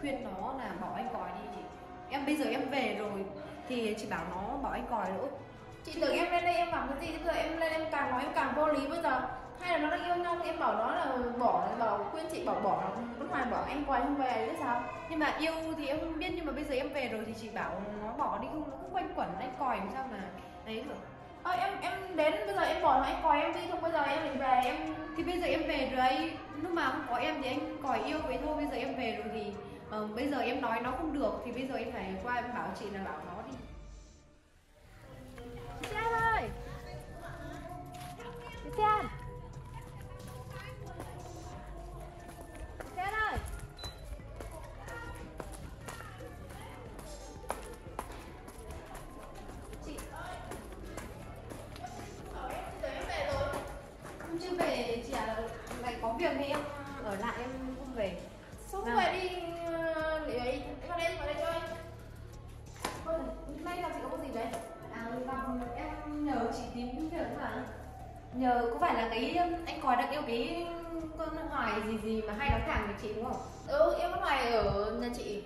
khuyên nó là bỏ anh còi đi chị. Em bây giờ em về rồi thì chị bảo nó bỏ anh còi nữa. Chị tưởng em lên đây em làm cái gì, bây giờ em lên em càng nói em càng vô lý bây giờ. Hay là nó đang yêu nhau thì em bảo nó là bảo khuyên chị bỏ con Hoài bỏ anh còi không về biết sao. Nhưng mà yêu thì em không biết, nhưng mà bây giờ em về rồi thì chị bảo nó bỏ đi, không nó cứ quanh quẩn anh còi làm sao mà đấy được. Em đến bây giờ em bỏ anh còi em đi, không bây giờ em định về em. Thì bây giờ em về rồi ấy, lúc mà không có em thì anh còi yêu vậy thôi. Bây giờ em về rồi thì bây giờ em nói nó không được thì bây giờ em phải qua em bảo chị là bảo nó đi. Chị Sen ơi, chị Sen, chị Sen ơi. Chị ơi, em về rồi. Em chưa về chị à, lại có việc thì em ở lại em không về. Sao không về đi để ấy, em vào đây cho anh. Thôi, hôm nay là chị có gì đấy? Em nhờ chị tìm việc mà. Nhờ có phải là cái anh còi đang yêu cái con Hoài gì mà hay đóng hàng với chị đúng không? Em có Hoài ở nhà chị.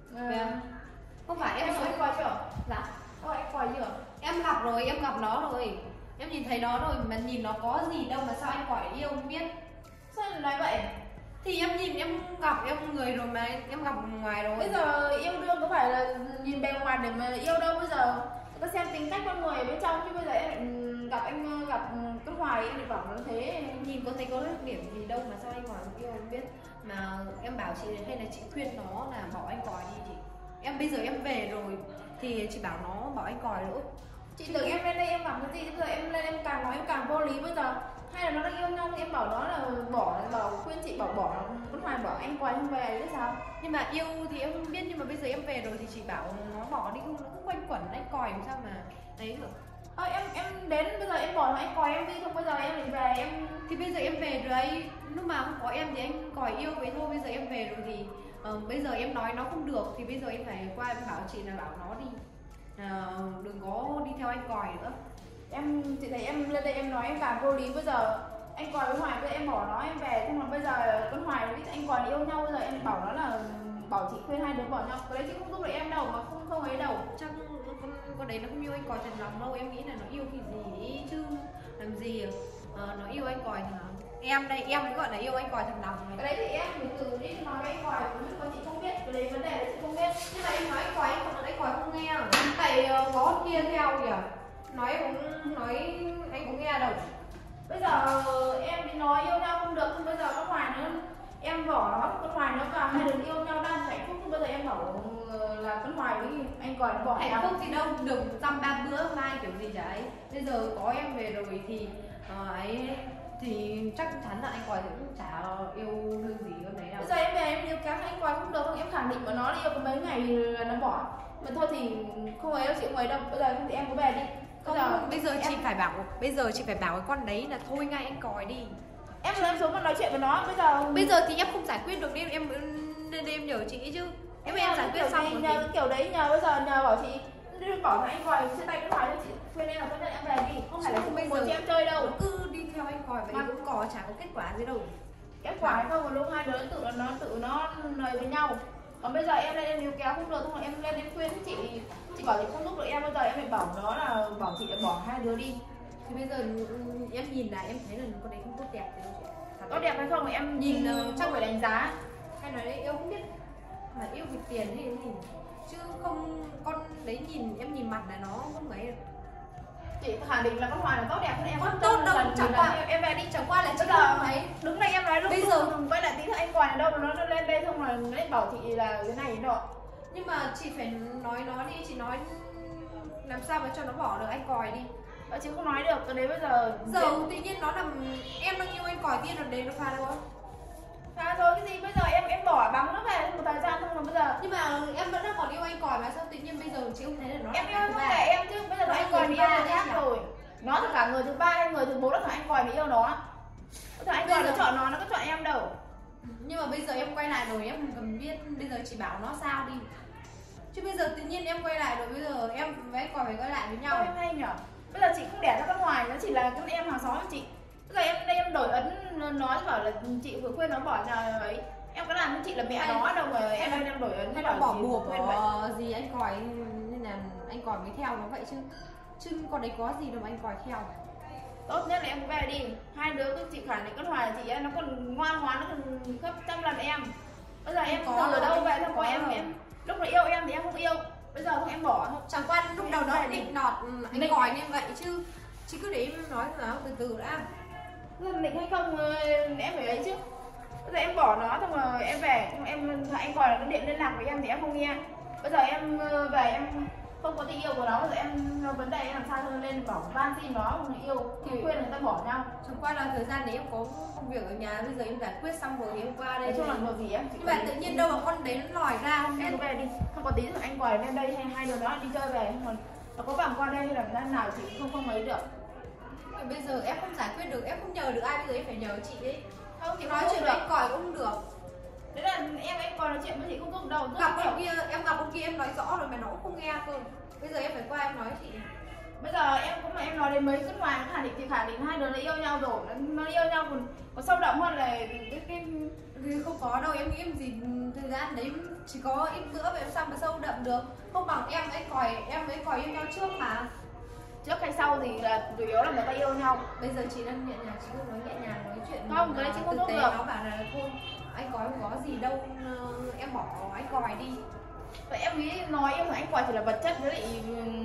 Không phải em nói anh còi chưa? Dạ. Anh còi chưa? Em gặp rồi, em gặp nó rồi. Em nhìn thấy nó rồi mà nhìn nó có gì đâu mà sao anh còi yêu không biết. Sao lại nói vậy? Thì em nhìn em gặp em người rồi mà em gặp ngoài rồi. Bây giờ yêu đương có phải là nhìn bề ngoài để mà yêu đâu, bây giờ có xem tính cách con người ở bên trong chứ. Bây giờ em lại gặp con Hoài em lại bảo nó thế. Nhìn có thấy có điểm gì đâu mà sao anh còi không yêu không biết. Mà em bảo chị hay là chị khuyên nó là bỏ anh còi đi chị. Em bây giờ em về rồi thì chị bảo nó bỏ anh còi nữa. Chị tưởng em lên đây em làm cái gì, bây giờ em lên em càng nói em càng vô lý bây giờ. Hay là nó đang yêu nhau thì em bảo nó là bảo khuyên chị bỏ con Hoài bỏ anh còi không về biết sao. Nhưng mà yêu thì em không biết, nhưng mà bây giờ em về rồi thì chị bảo nó bỏ đi, không nó cứ quanh quẩn anh còi làm sao mà đấy được. Em đến bây giờ em bỏ anh còi em đi, không bây giờ em định về em. Thì bây giờ em về rồi ấy, lúc mà không có em thì anh còi yêu vậy thôi. Bây giờ em về rồi thì bây giờ em nói nó không được thì bây giờ em phải qua em bảo chị là bảo nó đi, đừng có đi theo anh còi nữa. Chị thấy em lên đây em nói em càng vô lý bây giờ. Anh còi với Hoài bây giờ em bỏ nó em về, xong rồi bây giờ con Hoài với anh còi yêu nhau, bây giờ em bảo nó là bảo chị khuyên hai đứa bỏ nhau. Cái đấy chị không giúp được em đâu, mà không ấy đâu. Chắc con đấy nó không yêu anh còi thật lòng đâu, em nghĩ là nó yêu cái gì chứ làm gì nó yêu anh còi thật lòng. Em đây em mới gọi là yêu anh còi thật lòng này. Cái đấy thì em từ đi nói với anh còi còn chị không biết, cái đấy vấn đề là chị không biết. Nhưng mà em nói anh còi anh còi không nghe. Tại có kia theo kìa, nói anh cũng nghe đâu. Bây giờ em đi nói yêu nhau không được, không bây giờ con Hoài nữa em bỏ nó, con Hoài nó càng hai đứa yêu nhau đang hạnh phúc, bây giờ em bảo là con Hoài với anh còi nó bỏ hạnh phúc thì đâu được dăm ba bữa mai kiểu gì chả ấy. Bây giờ có em về rồi thì ấy thì chắc chắn là anh còi cũng chả yêu đương gì con đấy đâu. Bây giờ em về em yêu kéo anh còi không được, không em khẳng định mà nó yêu có mấy ngày là nó bỏ. Mà thôi thì không ấy đâu chị, không ấy đâu, bây giờ thì em có về đi. Bây giờ chị phải bảo cái con đấy là thôi ngay anh còi đi. Em xuống mà nói chuyện với nó bây giờ thì em không giải quyết được nên em nhờ chị chứ. Em giải quyết xong rồi nhờ kiểu đấy, bây giờ nhờ bảo chị bỏ thằng anh còi trên tay con Hoài cho chị khuyên em là tốt nhất em về đi, không phải là không muốn chị em chơi đâu. Cứ đi theo anh còi vậy cũng có chả có kết quả gì đâu. Kết quả hay không, một lúc hai đứa tự nó lời với nhau. Còn bây giờ em lên em níu kéo không được, không là em lên em khuyên chị bảo chị không giúp được em, bây giờ em phải bảo nó là bảo chị là bỏ hai đứa đi. Thì bây giờ em nhìn lại em thấy là con đấy không tốt đẹp gì đâu chị. Tốt đẹp hay không thì em nhìn chắc phải đánh giá. Hay nói đấy yêu không biết mà yêu vì tiền hay cái gì chứ không, con đấy nhìn em nhìn mặt là nó không mấy được. Chị khẳng định là con Hoài là tốt đẹp hơn em. Không tốt đâu, chẳng qua em về đi, chẳng qua là bây giờ thấy đứng đây em nói lúc bây giờ quay lại tí thôi anh Hoài ở đâu nó lên đây xong rồi nó bảo chị là cái này nọ. Nhưng mà chị phải nói nó đi, chị nói làm sao mà cho nó bỏ được anh còi đi. Chị không nói được, cái đấy bây giờ tự nhiên nó làm em đang yêu anh còi tiên rồi đấy nó pha đâu á. Pha rồi cái gì, bây giờ em bỏ bắn nó về một thời gian không mà bây giờ. Nhưng mà em vẫn đang còn yêu anh còi mà sao tự nhiên bây giờ chị không thấy là nó em yêu không phải em chứ, bây giờ nó anh còi yêu người khác rồi. Nó là cả người thứ ba hay người thứ bốn là thằng anh còi bị yêu nó. Thằng anh còi nó chọn nó có chọn em đâu. Nhưng mà bây giờ em quay lại rồi em cần biết bây giờ chị bảo nó sao đi. Chứ bây giờ tự nhiên em quay lại rồi bây giờ em với anh còi phải quay lại với nhau. Em hay nhở. Bây giờ chị không đẻ ra con Hoài, nó chỉ là con em hàng xóm của chị. Bây giờ em đây em đổi ấn nói bảo là chị vừa khuyên nó bỏ nhà ấy. Em có làm với chị là mẹ nó đâu mà em đang đổi ấn. Hay là bỏ bùa bỏ gì anh còi nên là anh còi mới theo nó vậy chứ con đấy có gì đâu mà anh còi theo. Tốt nhất là em về đi. Hai đứa cứ chị Khải này con Hoài chị ấy nó còn ngoan ngoãn, nó còn gấp trăm lần em. Bây giờ em từ ở đâu về không có em lúc mà yêu em thì em không yêu, bây giờ không em bỏ thôi. Chẳng qua lúc đầu nó định nọt anh còi như vậy chứ cứ để em nói là từ từ đã. Định hay không em phải ấy chứ. Bây giờ em bỏ nó xong rồi em về, xong em anh còi là nó điện liên lạc với em thì em không nghe. Bây giờ em về em không có tình yêu của nó, bây giờ em vấn đề em làm sao lên bảo van xin nó người yêu thì khuyên người ta bỏ nhau. Chẳng qua là thời gian đấy em có công việc ở nhà, bây giờ em giải quyết xong rồi thì em qua đây. Nói chung là một gì em nhưng mà tự nhiên đâu mà con đấy nó lòi ra không em về đi, không có tí rồi anh còi lên đây hay hai đứa nó đi chơi về, không nó có vòng qua đây hay là nào chị không mấy được. Bây giờ em không giải quyết được, em không nhờ được ai, bây giờ em phải nhờ chị ấy. Không chị nói chuyện với anh còi cũng không được. Đấy là anh còi nói chuyện với chị không giúp đâu. Gặp con kia, em gặp con kia em nói rõ rồi mà nó cũng không nghe cơ. Bây giờ em phải qua em nói chị. Bây giờ em cũng mà em nói đến mấy cái ngoài khả định thì khả định hai đứa nó yêu nhau rồi, nó yêu nhau còn sâu đậm hơn là cái không có đâu, em nghĩ em gì thời gian đấy chỉ có ít bữa mà em sao mà sâu đậm được. Không bằng em với còi yêu nhau trước mà. Trước hay sau thì là chủ yếu là người ta yêu nhau. Bây giờ chị đang nhẹ nhàng, chị cứ nói nhẹ nhàng, nói chuyện không cái đấy chị không giúp được. Nó bảo là thôi anh còi không có gì đâu, em bỏ anh còi đi. Vậy em nghĩ nói yêu anh còi chỉ là vật chất với lại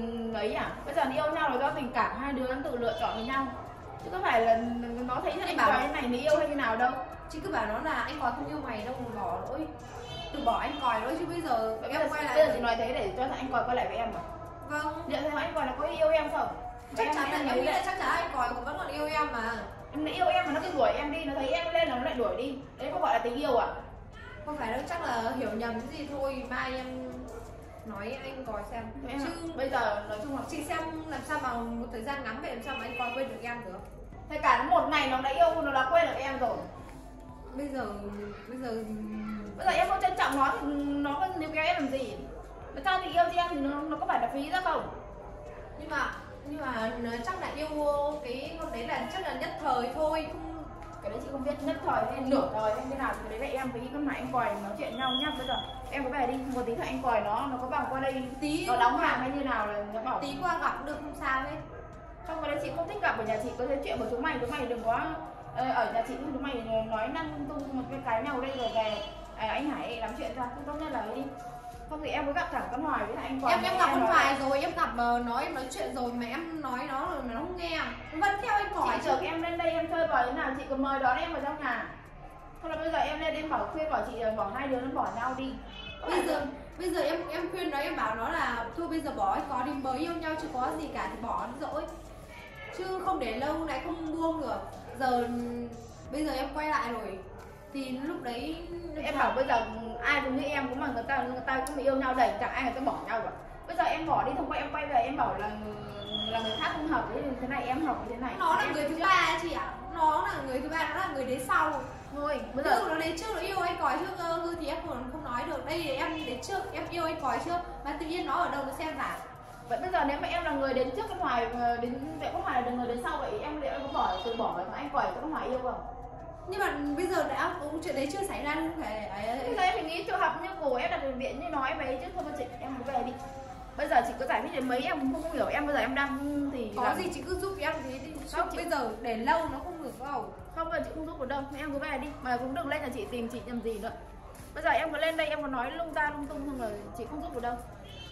ấy à? Bây giờ yêu nhau là do tình cảm, hai đứa tự lựa chọn với nhau, chứ có phải là nó thấy anh còi này nó yêu hay như nào đâu. Chị cứ bảo nó là anh còi không yêu mày đâu mà bỏ lỗi, từ bỏ anh còi thôi chứ bây giờ vậy em quay lại. Bây giờ chị nói thế để cho anh còi quay lại với em à? Vâng. Liệu thấy anh còi là có yêu em không? Chắc chắn là em nghĩ là chắc chắn anh còi vẫn còn yêu em mà. Em yêu em mà nó cứ đuổi em đi, nó thấy em lên là nó lại đuổi đi. Đấy không gọi là tình yêu à? Không phải đâu, chắc là hiểu nhầm cái gì thôi, mai em nói anh còi xem. Chứ bây giờ nói chung là chị xem làm sao mà một thời gian ngắn vậy làm sao mà anh còi quên được em được. thế cả một ngày nó đã yêu, nó đã quên được em rồi. Bây giờ em không trân trọng nó thì nó có níu kéo em làm gì? Nó cho tình yêu cho em thì nó có phải là phí ra không? nhưng mà chắc là yêu cái con đấy là chắc là nhất thời thôi, không. Cái đấy chị không biết nhất thời hay nửa thời hay như nào thì cái đấy là em với con anh còi nói chuyện nhau nhá. Bây giờ em có về đi, một tí thôi anh còi nó có vòng qua đây Tí nó đóng hàng hay như nào là nó bảo tí qua gặp được không sao hết. Không, cái đấy chị không thích gặp ở nhà chị, có cái chuyện của chúng mày đừng có ở nhà chị, chúng mày nói năng lung tung một cái nào đây rồi về anh Hải làm chuyện ra, không tốt nhất là đi. Không thì em có gặp thẳng con Hoài với anh Quang. Em gặp con Hoài rồi, em gặp nó em nói chuyện rồi mà em nói nó rồi mà nó không nghe, nó vẫn theo anh còi. Chị chở em lên đây em chơi bời thế nào chị còn mời đón em vào trong nhà. Thôi là bây giờ em lên em khuyên bảo chị bỏ hai đứa nó bỏ nhau đi. Bây giờ em khuyên nó, em bảo nó là thôi bây giờ bỏ anh có đi, mới yêu nhau chứ có gì cả thì bỏ nó dỗi, chứ không để lâu lại không buông được. Bây giờ em quay lại rồi thì lúc đấy em bảo bây giờ ai cũng như em cũng mà người ta cũng yêu nhau đầy, chẳng ai người ta bỏ nhau cả. Bây giờ em bỏ đi, thông qua em quay về em bảo là người khác không hợp với thế này, em hợp với thế này. Nó là người thứ ba chị ạ, nó là người thứ ba, nó là người đến sau thôi. Bây giờ nó đến trước, nó yêu anh còi trước cơ thì em còn không nói được. Đây thì em đến trước, em yêu anh còi trước mà tự nhiên nó ở đâu nó xem vào. Vậy bây giờ nếu mà em là người đến trước con Hoài đến vậy con Hoài là người đến sau, vậy em liệu em có từ bỏ anh còi con Hoài yêu không? Nhưng mà bây giờ đã chuyện đấy chưa xảy ra nên phải bây giờ em phải nghĩ trường hợp như của em đặt bệnh viện như nói vậy chứ thôi chị em cứ về đi. Bây giờ chị có giải thích đến mấy em cũng không hiểu em, bây giờ em đang thì có gì chị cứ giúp em thế đi. Không, bây giờ để lâu nó không được đâu. Không, chị không giúp được đâu, em cứ về đi mà cũng đừng lên là chị tìm chị làm gì nữa. Bây giờ em có lên đây em có nói lung ta lung tung không, rồi chị không giúp được đâu.